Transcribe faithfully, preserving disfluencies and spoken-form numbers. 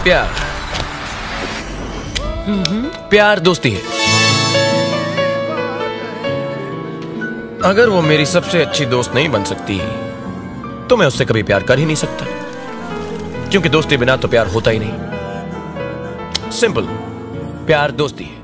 प्यार प्यार दोस्ती है। अगर वो मेरी सबसे अच्छी दोस्त नहीं बन सकती तो मैं उससे कभी प्यार कर ही नहीं सकता, क्योंकि दोस्ती बिना तो प्यार होता ही नहीं। सिंपल, प्यार दोस्ती है।